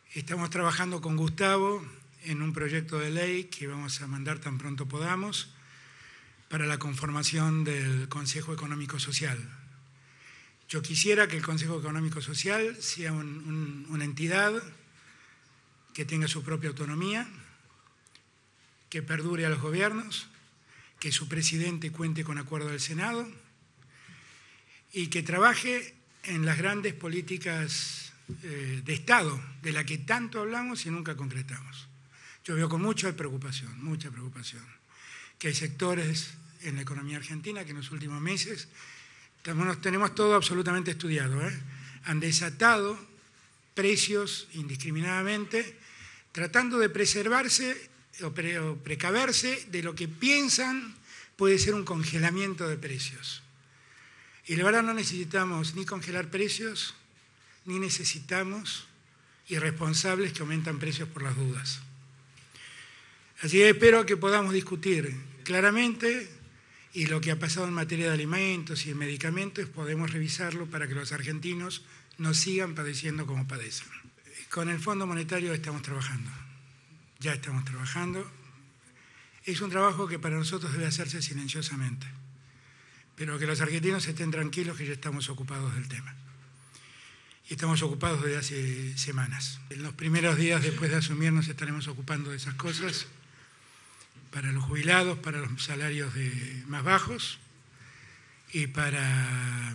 Estamos trabajando con Gustavo en un proyecto de ley que vamos a mandar tan pronto podamos para la conformación del Consejo Económico Social. Yo quisiera que el Consejo Económico Social sea una entidad que tenga su propia autonomía, que perdure a los gobiernos, que su presidente cuente con acuerdo del Senado y que trabaje en las grandes políticas de Estado, de la que tanto hablamos y nunca concretamos. Yo veo con mucha preocupación, que hay sectores en la economía argentina que en los últimos meses, tenemos todo absolutamente estudiado, han desatado precios indiscriminadamente, tratando de preservarse o precaverse de lo que piensan puede ser un congelamiento de precios. Y la verdad no necesitamos ni congelar precios, ni necesitamos irresponsables que aumentan precios por las dudas. Así que espero que podamos discutir claramente y lo que ha pasado en materia de alimentos y de medicamentos podemos revisarlo para que los argentinos no sigan padeciendo como padecen. Con el Fondo Monetario estamos trabajando, ya estamos trabajando. Es un trabajo que para nosotros debe hacerse silenciosamente, pero que los argentinos estén tranquilos que ya estamos ocupados del tema. Y estamos ocupados desde hace semanas. En los primeros días después de asumir nos estaremos ocupando de esas cosas para los jubilados, para los salarios más bajos y para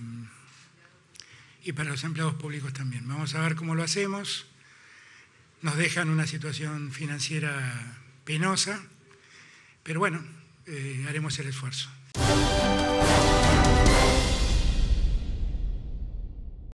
los empleados públicos también. Vamos a ver cómo lo hacemos. Nos dejan una situación financiera penosa, pero bueno, haremos el esfuerzo.